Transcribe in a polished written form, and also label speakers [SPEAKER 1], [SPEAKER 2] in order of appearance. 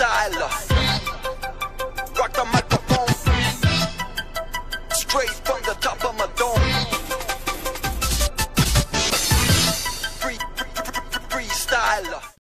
[SPEAKER 1] style. Rock the microphone straight from the top of my dome.